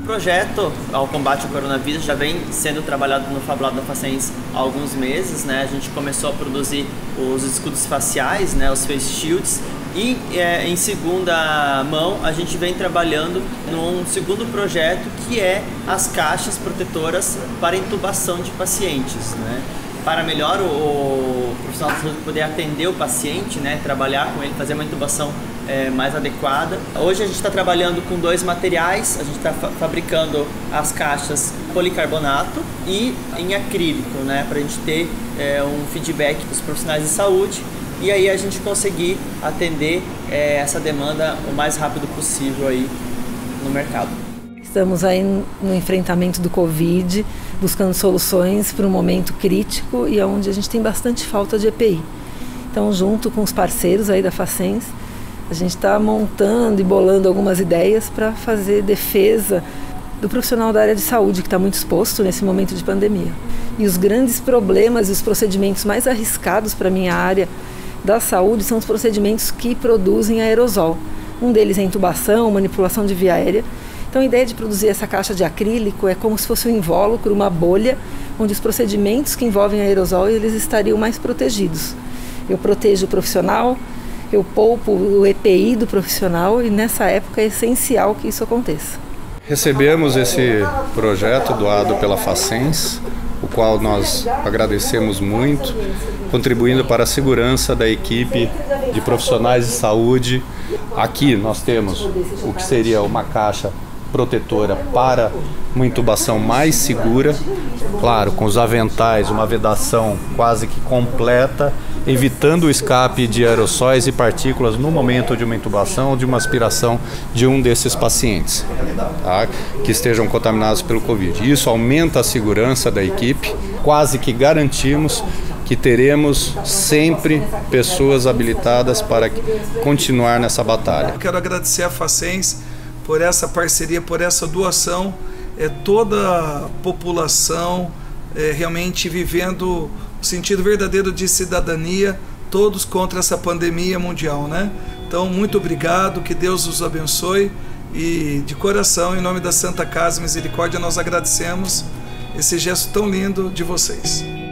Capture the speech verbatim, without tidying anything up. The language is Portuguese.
projeto ao combate ao coronavírus já vem sendo trabalhado no Fab Lab da Facens há alguns meses, né? A gente começou a produzir os escudos faciais, né? Os face shields, e é, em segunda mão a gente vem trabalhando num segundo projeto que é as caixas protetoras para intubação de pacientes, né? Para melhor o, o profissional de saúde poder atender o paciente, né? Trabalhar com ele, fazer uma intubação É, mais adequada. Hoje a gente está trabalhando com dois materiais, a gente está fa fabricando as caixas policarbonato e em acrílico, né, para a gente ter é, um feedback dos profissionais de saúde e aí a gente conseguir atender é, essa demanda o mais rápido possível aí no mercado. Estamos aí no enfrentamento do Covid, buscando soluções para um momento crítico e onde a gente tem bastante falta de E P I. Então, junto com os parceiros aí da Facens, a gente está montando e bolando algumas ideias para fazer defesa do profissional da área de saúde que está muito exposto nesse momento de pandemia. E os grandes problemas e os procedimentos mais arriscados para a minha área da saúde são os procedimentos que produzem aerosol. Um deles é a intubação, manipulação de via aérea. Então a ideia de produzir essa caixa de acrílico é como se fosse um invólucro, uma bolha, onde os procedimentos que envolvem aerosol eles estariam mais protegidos. Eu protejo o profissional, eu poupo o E P I do profissional e nessa época é essencial que isso aconteça. Recebemos esse projeto doado pela Facens, o qual nós agradecemos muito, contribuindo para a segurança da equipe de profissionais de saúde. Aqui nós temos o que seria uma caixa protetora para uma intubação mais segura, claro, com os aventais, uma vedação quase que completa, evitando o escape de aerossóis e partículas no momento de uma intubação ou de uma aspiração de um desses pacientes, tá, que estejam contaminados pelo Covid. Isso aumenta a segurança da equipe, quase que garantimos que teremos sempre pessoas habilitadas para continuar nessa batalha. Eu quero agradecer a Facens por essa parceria, por essa doação, é, toda a população é, realmente vivendo o sentido verdadeiro de cidadania, todos contra essa pandemia mundial, né? Então, muito obrigado, que Deus os abençoe e de coração, em nome da Santa Casa Misericórdia, nós agradecemos esse gesto tão lindo de vocês.